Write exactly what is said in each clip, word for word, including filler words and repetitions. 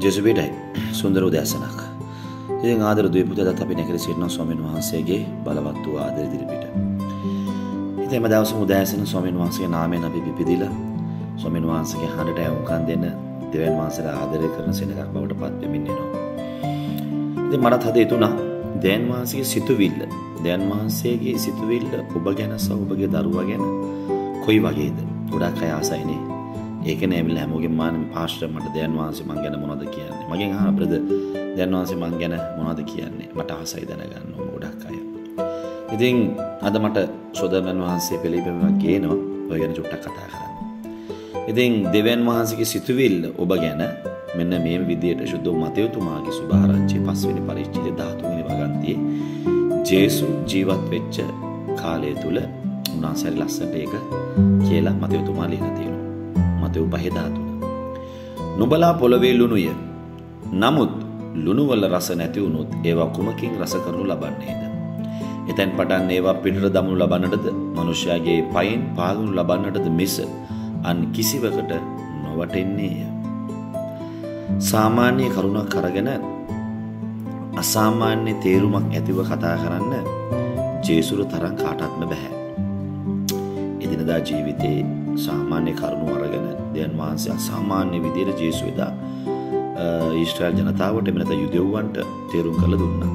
ජෙසුබේටයි සුන්දර උදෑසනක්. ඉතින් ආදර දුවපුතට අපි නැකලා සිටින ස්වාමීන් වහන්සේගේ බලවත් වූ ආදර දිරිපිට. ඉතින් මේ දවසේ උදෑසන ස්වාමීන් වහන්සේගේ නාමයෙන් අපි පිපිදිලා ස්වාමීන් වහන්සේගේ හඬට ඇහුම්කන් දෙන දෙවියන් වහන්සේලා ආදරය කරන සෙනඟක් බවට පත් වෙමින් යනවා. ඉතින් මට හද හිතුණා දෙවියන් වහන්සේගේ සිතුවිල්ල, දෙවියන් වහන්සේගේ සිතුවිල්ල ඔබ ගැන සහ ඔබගේ දරුවා ගැන කොයි වගේද? ගොඩක් අය ආසයිනේ. ඒක නෑමිල හැමෝගෙම මාන පාස්ටර් මට දෙවියන් වහන්සේ මං ගැන මොනවද කියන්නේ? මගෙන් අහන බ්‍රදර් දෙවියන් වහන්සේ මං ගැන මොනවද කියන්නේ? මට ආසයි දැනගන්න ඕන ගොඩක් අය. ඉතින් අද මට සෝදරයන් වහන්සේ පිළිබිඹුවක් ගේනවා. ඔය ගැන චුට්ටක් කතා කරන්න. ඉතින් දෙවියන් වහන්සේගේ සිතුවිල්ල ඔබ ගැන මෙන්න මේ විදියට සුද්ධ මතයතුමාගේ සුභාරංචි පස්වෙනි පරිච්ඡේදය දහතුන්වෙනි වගන්තියේ ජේසු ජීවත් වෙච්ච කාලය තුල උන්වහන්සේ ලස්සනට ඒක කියලා මතයතුමා ලියලා තියෙනවා. මතෙව් පහ දහතුන. නුඹලා පොළවේ ලුණුය. නමුත් ලුණු වල රස නැති වුනොත් ඒවා කුමකින් රස කරනු ලබන්නේද? එතෙන් පටන් ඒවා පිටට දමනු ලබන්නටද මනුෂ්‍යයාගේ පයින් පාගනු ලබන්නටද මිස අන් කිසිවකට නොවටෙන්නේය. සාමාන්‍ය කරුණක් අරගෙන අසාමාන්‍ය තේරුමක් ඇතිව කතා කරන්න ජේසුර තරම් කාටත්ම බෑ. එදිනදා ජීවිතේ සාමාන්‍ය කරුණු අරගෙන දෙවියන් වහන්සේ අසාමාන්‍ය විදියට ජේසු එදා ඊශ්‍රායල් ජනතාවට එමෙන්නත යුදෙව්වන්ට තේරුම් කරලා දුන්නා.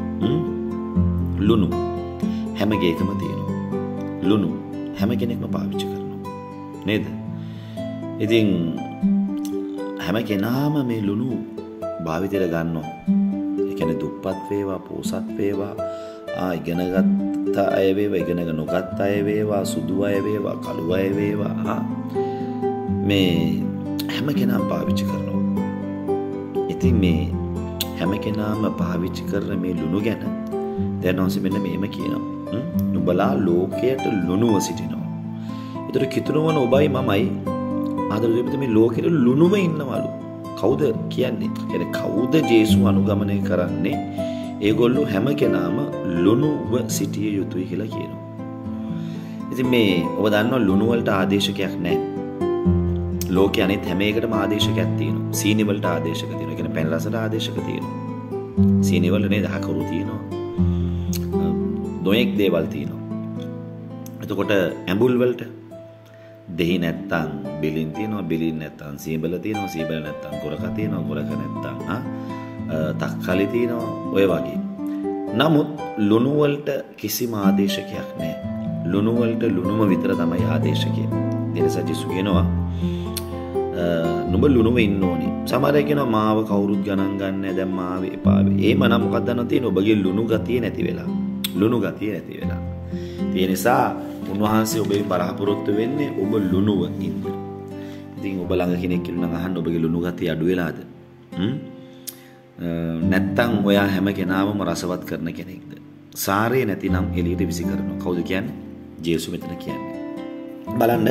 ලුණු හැම ගේකම තියෙනවා. ලුණු හැම කෙනෙක්ම පාවිච්චි කරනවා. නේද? ඉතින් හැම කෙනාම මේ ලුණු භාවිතයට ගන්නවා. ඒ කියන්නේ දුප්පත් වේවා, පොසත් වේවා, ආ ඉගෙනගත් අය වේවා, ඉගෙනගෙන නොගත් අය වේවා, සුදු අය වේවා, කළු අය වේවා, මේ හැම කෙනාම පාවිච්චි කරනවා. ඉතින් මේ හැම කෙනාම පාවිච්චි කරන මේ ලුණු ගැන දැන් ඔන්සෙ මෙන්න මේම කියනවා. නුඹලා ලෝකයට ලුණුව සිටිනවා. ඒතර කිතුනවන ඔබයි මමයි ආදර දෙවියන් මේ ලෝකෙට ලුණුව ඉන්නවලු. කවුද කියන්නේ? කියන්නේ කවුද ජේසු අනුගමනය කරන්නේ? ඒගොල්ලෝ හැම කෙනාම ලුණුව සිටිය යුතුයි කියලා කියනවා. ඉතින් මේ ඔබ දන්නවා ලුණු වලට ආදේශකයක් නැහැ. ලෝකයේ අනිත් හැම එකටම ආදේශකයක් තියෙනවා. සීනි වලට ආදේශක තියෙනවා. ඒ කියන්නේ පැන් රසට ආදේශක තියෙනවා. සීනි වල නේද හකරු තියෙනවා. දොයෙක් දේවල් තියෙනවා. එතකොට ඇඹුල් වලට දෙහි නැත්තම් බිලින් තියෙනවා. බිලින් නැත්තම් සීබල තියෙනවා. සීබල නැත්තම් ගොරක තියෙනවා. ගොරක නැත්තම් ආ තක්කලි තියෙනවා. ඔය වගේ. නමුත් ලුණු වලට කිසිම ආදේශකයක් නැහැ. ලුණු වලට ලුණුම විතර තමයි ආදේශකය. ඊටසජිසු කියනවා නුඹ ලුණුව ඉන්න ඕනේ. සමහර අය කියනවා මාව කවුරුත් ගණන් ගන්න නැහැ. දැන් මාව එපාවේ. ඒම නම් මොකක්ද දන්නව තියෙන ඔබගේ ලුණු ගතිය නැති වෙලා. ලුණු ගතිය නැති වෙලා. ඒ නිසා උන්වහන්සේ ඔබේ බලාපොරොත්තු වෙන්නේ ඔබ ලුණුව ඉන්න. ඉතින් ඔබ ළඟ කෙනෙක් ඉන්නවා අහන්න ඔබගේ ලුණු ගතිය අඩු වෙලාද? හ්ම් නැත්තම් ඔයා හැම කෙනාම රසවත් කරන කෙනෙක්ද? සාරේ නැතිනම් එළියට විසි කරනවා. කවුද කියන්නේ? ජේසු මෙතන කියන්නේ. බලන්න.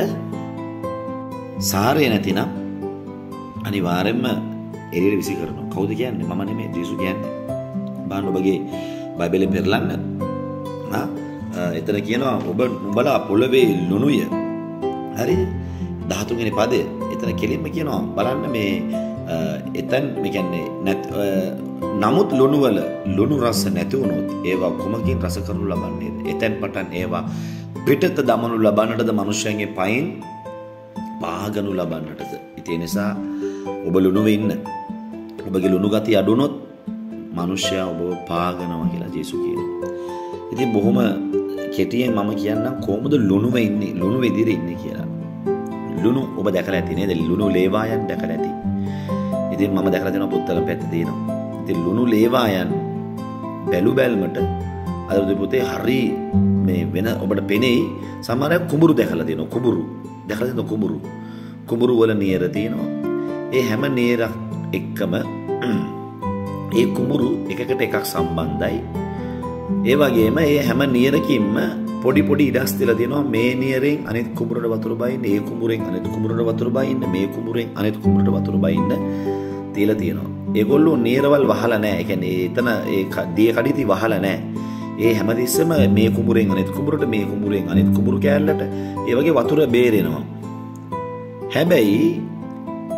සාරේ නැතිනම් අනිවාර්යයෙන්ම එළියට විසි කරනවා. කවුද කියන්නේ? මම නෙමෙයි ජේසු කියන්නේ. බලන්න ඔබගේ බයිබලෙ පෙරලන්න. ආ එතන කියනවා ඔබ නුඹලා පොළවේ ලුණුය. හරිද? දහතුන්වෙනි පදය. එතන කෙලින්ම කියනවා බලන්න මේ එතන මේ කියන්නේ නැත් නමුත් ලුණු වල ලුණු රස නැති වුණොත් ඒවා කුමකින් රස කරනු ලබන්නේද? එතෙන් පටන් ඒවා පිටත දමනු ලබන්නටද මනුෂ්‍යයන්ගේ පයින් පාගනු ලබන්නටද? ඒ නිසා ඔබ ලුණුවේ ඉන්න. ඔබගේ ලුණු ගතිය අඩු වුණොත් මනුෂ්‍යයා ඔබව පාගනවා කියලා ජේසු කියනවා. ඉතින් බොහොම කෙටියෙන් මම කියන්නම් කොහොමද ලුණුවේ ඉන්නේ, ලුණු විදිහට ඉන්නේ කියලා. ලුණු ඔබ දැකලා ඇති නේද? ලුණු ලේවායන් දැකලා ඇති. ඉතින් මම දැකලා තියෙනවා පුත්තල පැත්ත තියෙනවා. ඉතින් ලුණු ලේවායන් බැලු බැලමට අද පුතේ හරි මේ වෙන ඔබට පෙනෙයි. සමහර අය කුඹුරු දැකලා තියෙනවා. කුඹුරු දැකලා තියෙනවා කුඹුරු. කුඹුරු වල නියර තියෙනවා. ඒ හැම නියරක් එක්කම ඒ කුඹුරු එකකට එකක් සම්බන්ධයි. ඒ වගේම ඒ හැම නියරකින්ම පොඩි පොඩි ඉඩස් තියලා තියෙනවා. මේ නියරෙන් අනිත් කුඹුරට වතුර බයින්න, ඒ කුඹුරෙන් අනිත් කුඹුරට වතුර බයින්න, මේ කුඹුරෙන් අනිත් කුඹුරට වතුර බයින්න තියලා තියෙනවා. ඒගොල්ලෝ නියරවල් වහලා නැහැ. ඒ කියන්නේ එතන ඒ දිය කඩිති වහලා නැහැ. ඒ හැමතිස්සෙම මේ කුඹුරෙන් අනිත් කුඹුරට, මේ කුඹුරෙන් අනිත් කුඹුරු කෑල්ලට ඒ වගේ වතුර බේරෙනවා. හැබැයි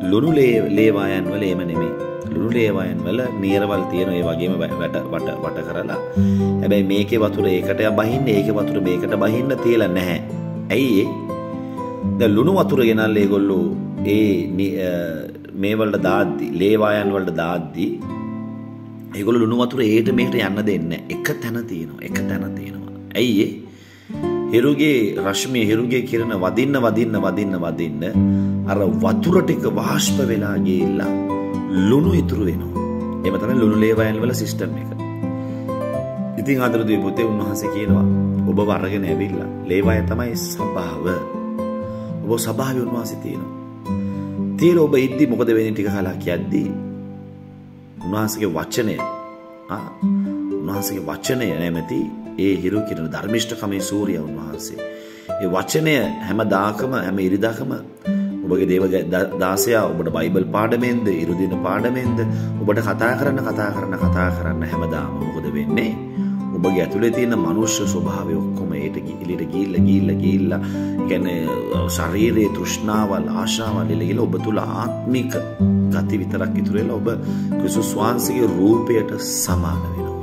ලුණු ලේවායන් වල එහෙම නෙමෙයි. ලුණු ලේවායන් වල නීරවල් තියෙන ඒ වගේම වට වට වට කරලා. හැබැයි මේකේ වතුර ඒකට බහින්නේ ඒකේ වතුර මේකට බහින්න තියලා නැහැ. ඇයි ඒ? දැන් ලුණු වතුර ගෙනල්ලා ඒගොල්ලෝ ඒ මේ වලට දාද්දි ලේවායන් වලට දාද්දි ඒගොල්ලෝ ලුණු වතුර ඒට මේකට යන්න දෙන්නේ එක තැන තියෙනවා. එක තැන තියෙනවා. ඇයි ඒ? හිරුගේ රශ්මිය හිරුගේ කිරණ වදින්න වදින්න වදින්න වදින්න අර වතුර ටික වාෂ්ප වෙලා ගිහිල්ලා ලුණු ඉතුරු වෙනවා. එහෙම තමයි ලුණු ලේවයන් වල සිස්ටම් එක. ඉතින් ආදරදී පුතේ උන්වහන්සේ කියනවා ඔබ වරගෙන ඇවිල්ලා ලේවය තමයි ස්වභාව. ඔබ ස්වභාවය උන්වහන්සේ තියෙනවා. තියෙන ඔබ ඉද්දි මොකද වෙන්නේ ටික කලක් යද්දී උන්වහන්සේගේ වචනය ආ උන්වහන්සේගේ වචනය නැමැති ඒ හිරු කිරණ ධර්මිෂ්ඨකමේ සූර්ය උන්වහන්සේ. ඒ වචනය හැමදාකම හැම ඉරිදාකම ඔබගේ දේව දාසයා ඔබට බයිබල් පාඩමෙන්ද ඉරුදින පාඩමෙන්ද ඔබට කතා කරන්න කතා කරන්න කතා කරන්න හැමදාම මොකද වෙන්නේ? ඔබගේ ඇතුලේ තියෙන මනුෂ්‍ය ස්වභාවය ඔක්කොම ඒට එළියට ගිහිල්ලා ගිහිල්ලා ගිහිල්ලා කියන්නේ ශරීරයේ තෘෂ්ණාවල් ආශාවල් එළියලා ඔබ තුල ආත්මික ගති විතරක් ඉතුරු වෙලා ඔබ ක්‍රිස්තුස් වහන්සේගේ රූපයට සමාන වෙනවා.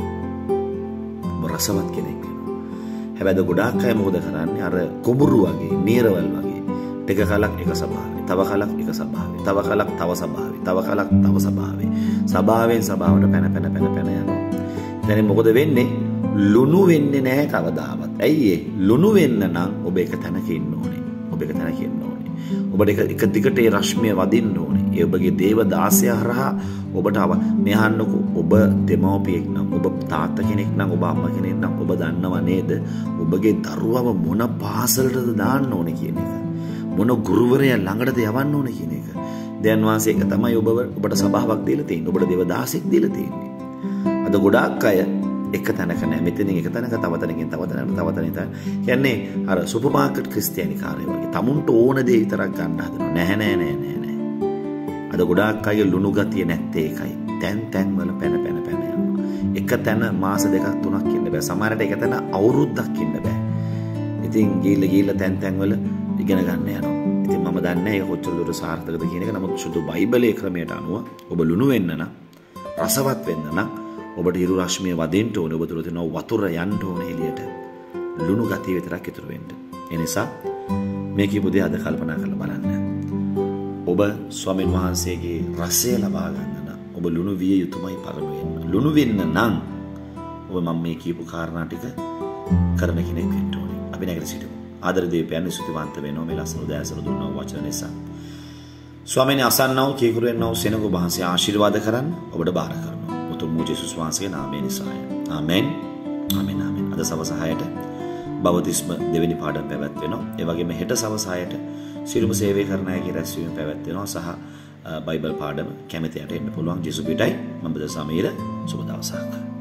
ඔබ රසවත් කෙනෙක් වෙනවා. හැබැයි ගොඩාක් අය මොකද කරන්නේ? අර කුඹුරු වගේ, නීරවල් වගේ ටික කලක් එක ස්වභාවය, තව කලක් එක ස්වභාවය, තව කලක් තව ස්වභාවය, තව කලක් තව ස්වභාවය. ස්වභාවයෙන් ස්වභාවයට පැන පැන පැන පැන යනවා. දැන් මොකද වෙන්නේ? ලුණු වෙන්නේ නැහැ කවදාවත්. ඇයි ඒ? ලුණු වෙන්න නම් ඔබ එක තැනක ඉන්න ඕනේ. ඔබ එක තැනක ඉන්න ඕනේ. ඔබට එක එක දිගට ඒ රශ්මිය වදින්න ඕනේ. ඒ ඔබගේ දේව දාසය හරහා ඔබට මේ අහන්නකො ඔබ දෙමව්පියෙක් නම් ඔබ තාත්තා කෙනෙක් නම් ඔබ අම්මා කෙනෙක් නම් ඔබ දන්නව නේද? ඔබගේ දරුවව මොන පාසලටද දාන්න ඕනේ කියන එක. මොන ගුරුවරයා ළඟටද යවන්න ඕනේ කියන එක. දැන් වාසේ එක තමයි ඔබ ඔබට සභාවක් දීලා තියෙන්නේ. ඔබට දේව දාසෙක් දීලා තියෙන්නේ. අද ගොඩාක් අය එක තැනක නැහැ. මෙතනින් එක තැනක තව තැනකින් තව තැනකට තව තැනකින් කියන්නේ අර සුපර් මාකට් ක්‍රිස්තියානි කාර්යය වගේ. tamunට ඕන දේ විතරක් ගන්න හදනවා. නැහැ නෑ නෑ නෑ නෑ. අද ගොඩාක් අය ලුණු ගතිය නැත්තේ ඒකයි. තැන් තැන් වල පැන පැන පැන යනවා. එක තැන මාස දෙකක් තුනක් ඉන්න බෑ. සමහරට එක තැන අවුරුද්දක් ඉන්න බෑ. ඉතින් ගිහිල්ලා ගිහිල්ලා තැන් තැන් වල ඉගෙන ගන්න යනවා. ඉතින් මම දන්නේ ඒක කොච්චර දුර සාර්ථකද කියන එක. නමුත් සුදු බයිබලයේ ක්‍රමයට අනුව ඔබ ලුණු වෙන්න නම් රසවත් වෙන්න නම් ඔබට හිරු රශ්මිය වදින්න ඕනේ. ඔබ තුල තියෙන වතුර යන්න ඕනේ එළියට. ලුණු ගතිය විතරක් ඉතුරු වෙන්න. ඒ නිසා මේ කියපු දේ අද කල්පනා කරලා බලන්න. ඔබ ස්වාමීන් වහන්සේගේ රසය ලබා ගන්න නම් ඔබ ලුණු විය යුතුමයි පරමයෙන්. ලුණු වෙන්න නම් ඔබ මම මේ කියපු කාරණා ටික කරන කෙනෙක් වෙන්න ඕනේ. අපි නැගලා සිටමු. ආදර දීපයන් සුතිවන්ත වෙනවා මේ ලස්සන උදෑසන දුන්නා වචන නිසා. ස්වාමීන් අසන්නව කීකරුවෙන්නව සෙනඟ වහන්සේ ආශිර්වාද කරන්න ඔබට බාර කරනවා. උතුම් වූ ජේසුස් වහන්සේගේ නාමයෙන් නිසාය. ආමෙන්. ආමෙන් ආමෙන්. අද සවස හයට බවතිස්ම දෙවෙනි පාඩම පැවැත්වෙනවා. ඒ වගේම හෙට සවස හයට සිරුම සේවය කරන අයගේ රැස්වීම පැවැත්වෙනවා සහ බයිබල් පාඩම කැමැතියට එන්න පුළුවන්. ජේසුස් පිටයි. මම බද සමීර සුබ දවසක්.